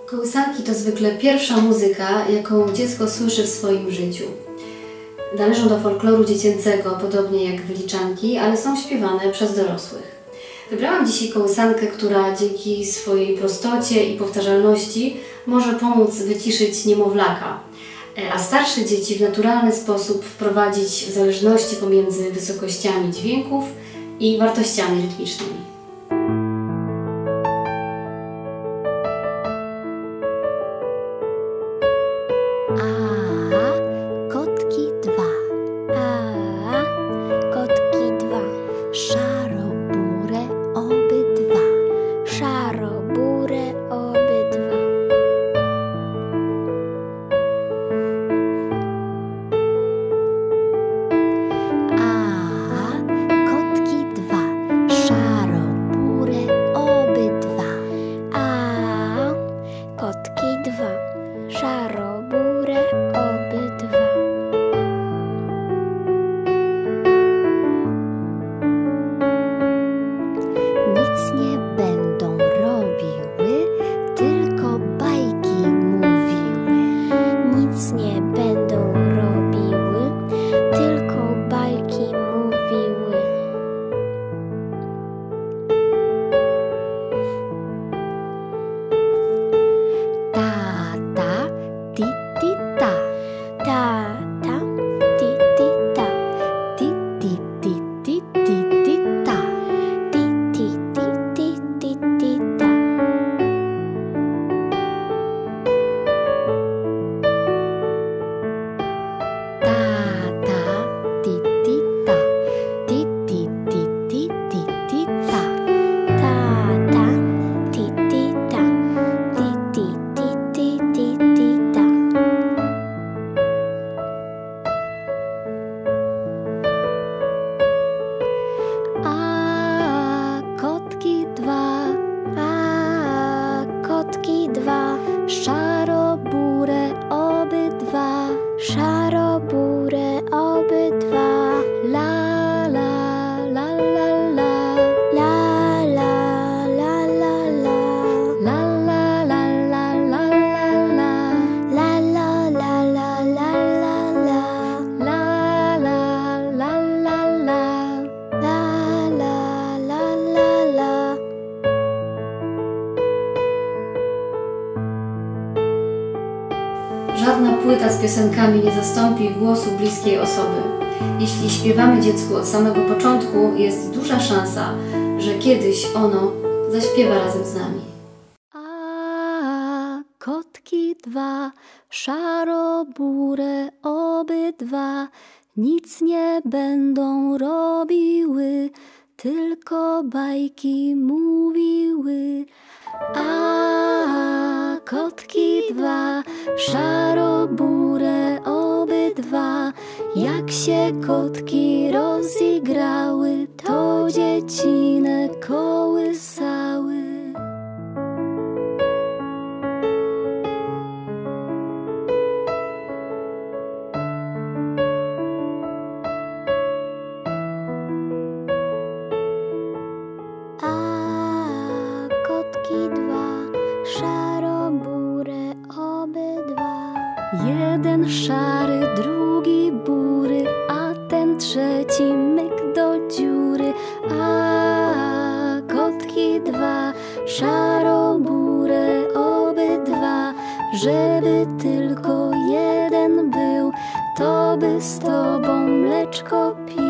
Kołysanki to zwykle pierwsza muzyka, jaką dziecko słyszy w swoim życiu. Należą do folkloru dziecięcego, podobnie jak wyliczanki, ale są śpiewane przez dorosłych. Wybrałam dzisiaj kołysankę, która dzięki swojej prostocie i powtarzalności może pomóc wyciszyć niemowlaka, a starsze dzieci w naturalny sposób wprowadzić w zależności pomiędzy wysokościami dźwięków i wartościami rytmicznymi. Kotki dwa. Kotki dwa. Szarobure obydwa. Szarobure obydwa. Kotki dwa. Szarobure obydwa. Kotki dwa. Szarobure obydwa. Nic nie będą robiły, tylko bajki mówiły. Nic nie będą robiły, tylko bajki mówiły. Tata, ti-ti-ta. Tata, ti-ti-ta. Ti-ti-ti-ti-ti-ti-ta. Ti-ti-ti-ti-ti-ti-ta. Tata, ti-ti-ta. Ti-ti-ti-ti-ti-ti-ta. Tata, ti-ti-ta. Ti-ti-ti-ti-ti-ti-ta. Kotki dwa. Kotki dwa. Szarobure obydwa. Szarobure obydwa. La la la la la. La la la la la. La la la la la la la. La la la la la la la. La la la la la. La la la la la. Żadna płyta z piosenkami nie zastąpi głosu bliskiej osoby. Jeśli śpiewamy dziecku od samego początku, jest duża szansa, że kiedyś ono zaśpiewa razem z nami. Kotki dwa, szarobure obydwa, nic nie będą robiły, tylko bajki mówiły. Kotki dwa, szarobure obydwa, jak się kotki rozigrały, to dziecinę kołysały. Kotki dwa, szarobure obydwa. Jeden szary, drugi bury, a ten trzeci myk do dziury. Kotki dwa, szarobure obydwa, żeby tylko jeden był, to by z tobą mleczko pił.